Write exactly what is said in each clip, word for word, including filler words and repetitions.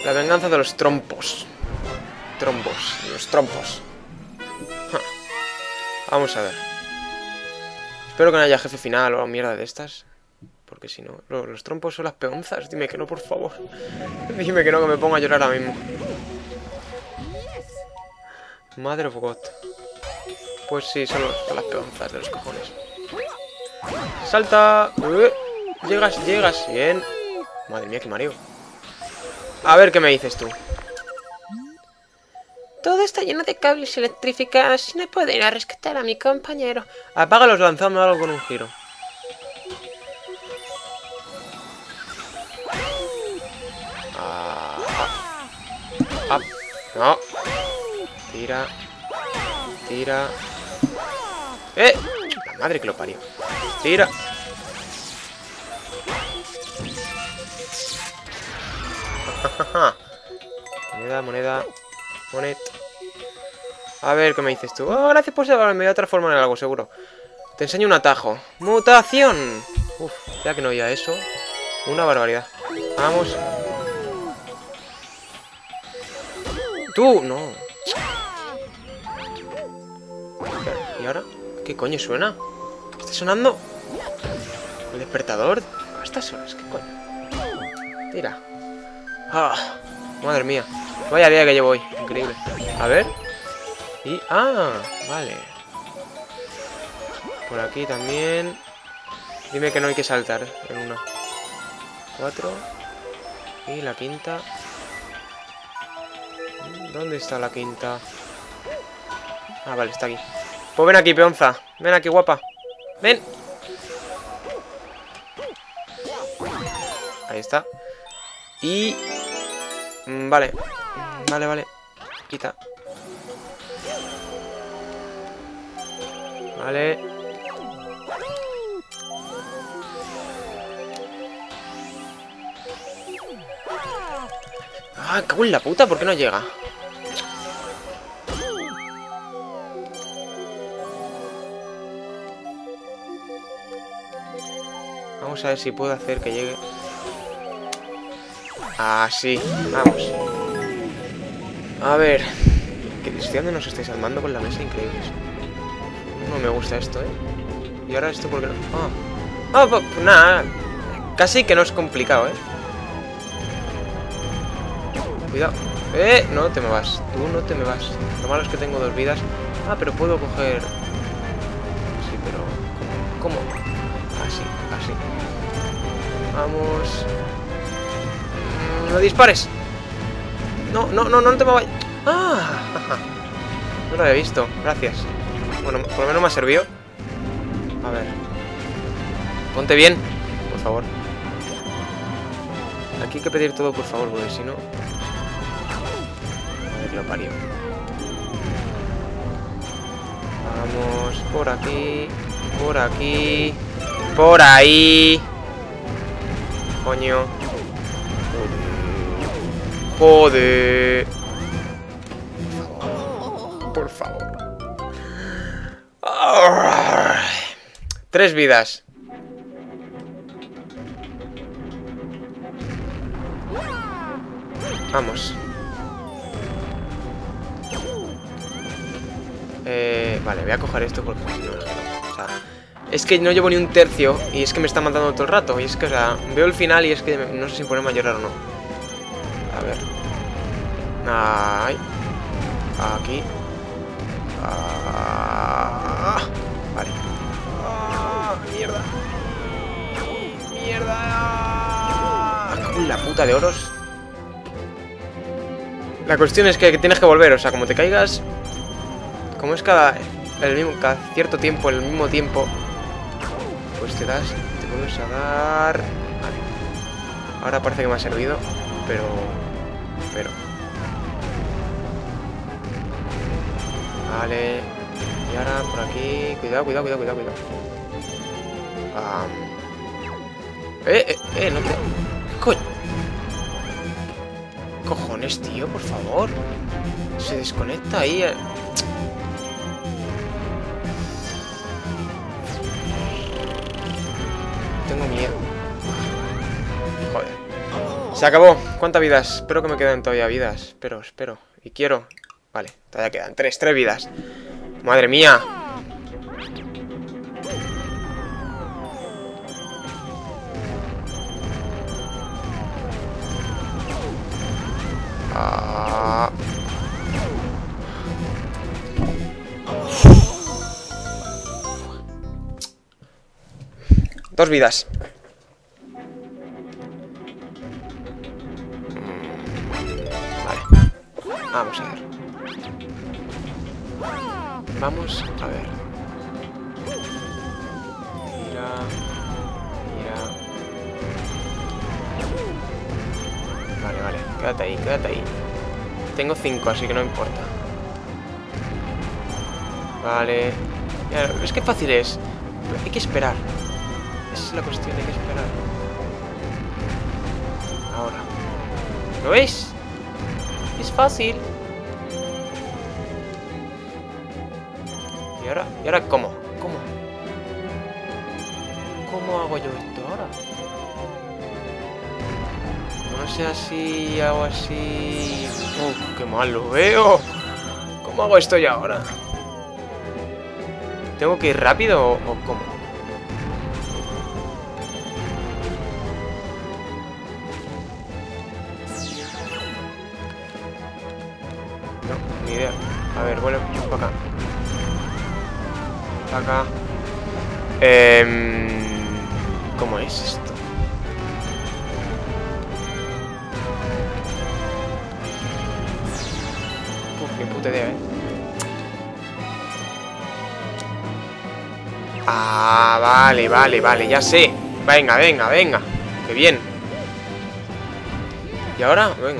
La venganza de los trompos. Trompos. Los trompos. Ja. Vamos a ver. Espero que no haya jefe final o mierda de estas. Porque si no... Los, los trompos son las peonzas. Dime que no, por favor. Dime que no, que me pongo a llorar ahora mismo. Mother of God. Pues sí, son, los, son las peonzas de los cojones. ¡Salta! Uh, llegas, llegas. Bien. Madre mía, qué mareo. A ver qué me dices tú. Todo está lleno de cables electrificados y no puedo ir a rescatar a mi compañero. Apágalos lanzando algo con un giro. Ah, ah, ah, no. Tira. Tira. ¡Eh! La madre que lo parió. Tira. Moneda, moneda. Monet. A ver, ¿qué me dices tú? Oh, gracias por salvarme. Me voy a transformar en algo, seguro. Te enseño un atajo. ¡Mutación! Uf, ya que no había eso. Una barbaridad. Vamos. ¡Tú! No. ¿Y ahora? ¿Qué coño suena? ¿Está sonando? ¿El despertador? ¿A estas horas? ¿Qué coño? Tira. ¡Ah! Madre mía. Vaya día que llevo hoy. Increíble. A ver. Y... ¡Ah! Vale. Por aquí también. Dime que no hay que saltar en una. Cuatro. Y la quinta. ¿Dónde está la quinta? Ah, vale, está aquí. Pues ven aquí, peonza. Ven aquí, guapa. Ven. Ahí está. Y... Vale. Vale, vale. Quita. Vale. Ah, cago en la puta, ¿por qué no llega? Vamos a ver si puedo hacer que llegue. Ah, sí, vamos. A ver. Que estoy dando nos estáis armando con la mesa, increíbles. No me gusta esto, ¿eh? Y ahora esto, ¿por qué no? Ah, oh, pues nada. Casi que no es complicado, ¿eh? Cuidado. ¡Eh! No te me vas. Tú no te me vas. Lo malo es que tengo dos vidas. Ah, pero puedo coger... Sí, pero... ¿Cómo? ¿Cómo? Así, así. Vamos. ¡No dispares! No, no, no, no te me vayas. ¡Ah! No lo había visto. Gracias. Bueno, por lo menos me ha servido. A ver. Ponte bien, por favor. Aquí hay que pedir todo, por favor, porque si no... A ver, lo parió. Vamos, por aquí. Por aquí. Por ahí. Coño. Joder. Por favor. Tres vidas. Vamos. Eh, vale, voy a coger esto porque si no, o sea, es que no llevo ni un tercio y es que me está matando todo el rato. Y es que, o sea, veo el final y es que no sé si ponerme a llorar o no. A ver. Ay. Aquí. Ah. Vale. Ah, mierda. Mierda. Con la puta de oros. La cuestión es que tienes que volver, o sea, como te caigas, como es cada, el mismo, cada cierto tiempo, el mismo tiempo, pues te das, te vuelves a dar. Vale. Ahora parece que me ha servido, pero, pero. Vale. Y ahora por aquí, cuidado, cuidado, cuidado, cuidado, cuidado. Um. Eh, eh, eh, no te... ¿Qué coño? Cojones, tío, por favor. Se desconecta ahí. Tengo miedo. Joder. Se acabó. ¿Cuántas vidas? Espero que me queden todavía vidas. Espero, espero. Y quiero. Vale, todavía quedan tres, tres vidas. Madre mía. Ah. Dos vidas. Vale. Vamos a ver. Vamos a ver. Mira. Mira. Vale, vale. Quédate ahí, quédate ahí. Tengo cinco, así que no importa. Vale. Ya, es que fácil es. Hay que esperar. Esa es la cuestión, hay que esperar. Ahora. ¿Lo veis? Es fácil. ¿Y ahora? ¿Y ahora cómo? ¿Cómo? ¿Cómo hago yo esto ahora? No sé, así, hago así... Uf, qué mal lo veo. ¿Cómo hago esto ya ahora? ¿Tengo que ir rápido o, o cómo? No, ni idea. A ver, vuelve para acá. Para acá. Eh, ¿Cómo es esto? Uf, ni puta idea, ¿eh? Ah, vale, vale, vale, ya sé. Venga, venga, venga. Qué bien. ¿Y ahora? Venga.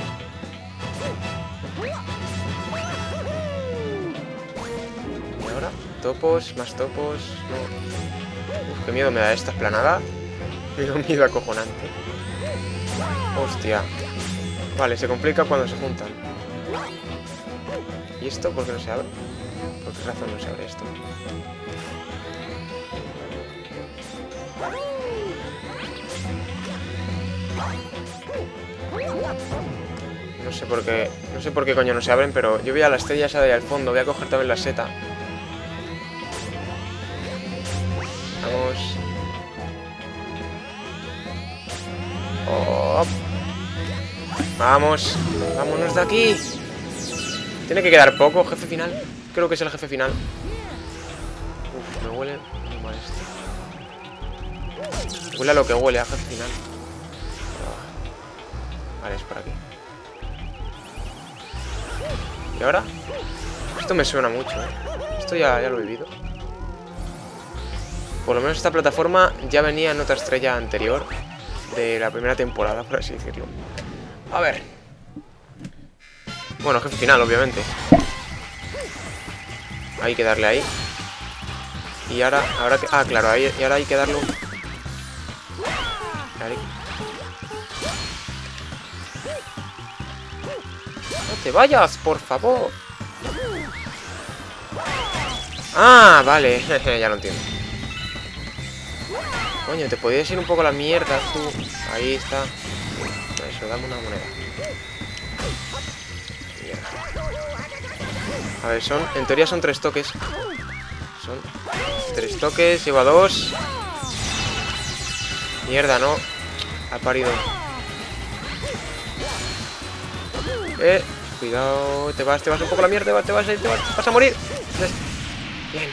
¿Y ahora? Topos, más topos. No. Uf, qué miedo me da esta esplanada. Me da un miedo acojonante. Hostia. Vale, se complica cuando se juntan. ¿Y esto por qué no se abre? ¿Por qué razón no se abre esto? No sé por qué. No sé por qué coño no se abren, pero yo voy a la estrella esa de ahí al fondo. Voy a coger también la seta. Vamos. Oh. Vamos. Vámonos de aquí. Tiene que quedar poco, jefe final. Creo que es el jefe final. Uf, me huele muy mal esto. Huele a lo que huele, a jefe final. Vale, es por aquí. ¿Y ahora? Esto me suena mucho, ¿eh? Esto ya, ya lo he vivido. Por lo menos esta plataforma ya venía en otra estrella anterior de la primera temporada, por así decirlo. A ver. Bueno, jefe final, obviamente. Hay que darle ahí. Y ahora, ahora que... Ah, claro, ahí, y ahora hay que darle un... Ahí. No te vayas, por favor. Ah, vale. Ya lo entiendo. Coño, te podías ir un poco a la mierda tú. Ahí está. Eso, dame una moneda. Mierda. A ver, son... En teoría son tres toques. Son tres toques, lleva dos. Mierda, no. Ha parido. Eh, cuidado. Te vas, te vas un poco a la mierda. Te vas, te vas, te vas, te vas a morir. Bien.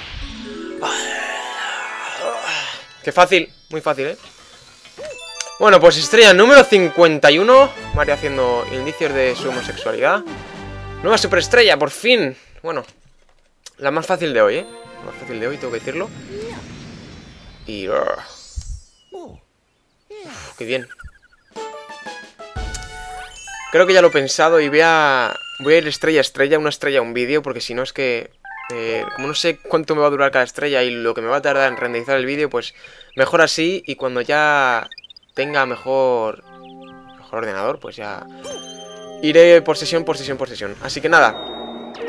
Qué fácil, muy fácil, ¿eh? Bueno, pues estrella número cincuenta y uno. Mario haciendo indicios de su homosexualidad. Nueva superestrella, por fin. Bueno, la más fácil de hoy, ¿eh? La más fácil de hoy, tengo que decirlo. Y... Uf, qué bien. Creo que ya lo he pensado y voy a... Voy a ir estrella a estrella, una estrella a un vídeo, porque si no es que... Eh, como no sé cuánto me va a durar cada estrella y lo que me va a tardar en renderizar el vídeo, pues mejor así. Y cuando ya tenga mejor mejor ordenador, pues ya iré por sesión, por sesión, por sesión. Así que nada,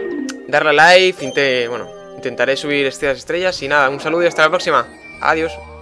darle a like, inte, bueno, intentaré subir estas estrellas. Y nada, un saludo y hasta la próxima. Adiós.